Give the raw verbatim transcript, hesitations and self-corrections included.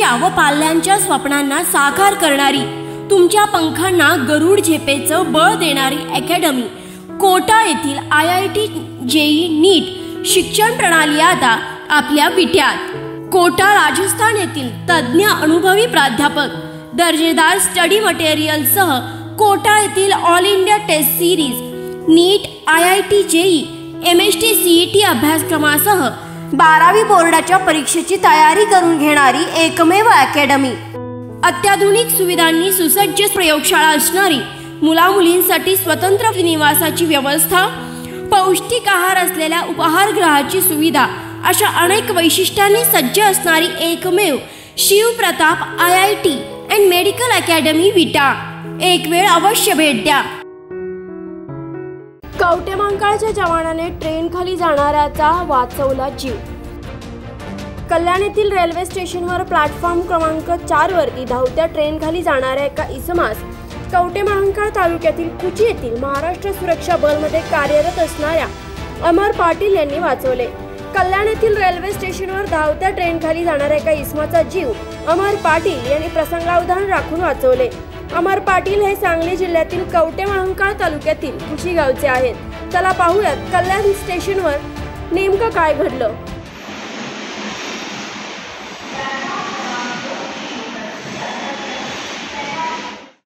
तुमच्या व पाल्यांच्या स्वप्नांना साकार करणारी, तुमच्या पंखांना गरुड झेपेचं बळ देणारी अकॅडमी कोटा येथील I I T JEE NEET शिक्षण प्रणाली आता आपल्या विट्यात। कोटा राजस्थान येथील तज्ञ अनुभवी प्राध्यापक, दर्जेदार स्टडी मटेरियलसह कोटा येथील all India test series, NEET, I I T JEE, M S T C E T अभ्यासक्रमासह बारावी बोर्डाच्या परीक्षेची तयारी करून घेणारी एकमेव अकॅडमी। अत्याधुनिक सुविधांनी सुसज्ज प्रयोगशाळा असणारी, मुलामुलींसाठी स्वतंत्र निवासाची व्यवस्था, पौष्टिक आहार असलेल्या उपाहारगृहाची सुविधा अशा अनेक वैशिष्ट्यांनी सज्ज असणारी एकमेव Shivpratap I I T and medical academy Vita. एक वेळ अवश्य भेट द्या। कवटेमहांकाळच्या जवानाने ट्रेन खाली जाणाऱ्याचा वाचवला जीव। कल्याण येथील रेल्वे स्टेशनवर प्लॅटफॉर्म क्रमांक चार वरती धावत्या ट्रेन खाली जाणाऱ्या एका इसमास कवटेमहांकाळ तालुक्यातील कुची येथील महाराष्ट्र सुरक्षा बल मध्ये कार्यरत असणाऱ्या अमर पाटील यांनी वाचवले। कल्याण येथील रेल्वे स्टेशनवर धावत्या ट्रेन खाली जाणाऱ्या एका इसमाचा जीव अमर पाटील यांनी प्रसंगावधान राखून वाचवले। अमर पाटील हे सांगली जिल्ह्यातील कवटेमहांकाळ तालुक्यातील कुची गावचे आहेत। चला पाहूयात कल्याण स्टेशनवर नेमकं काय घडलं।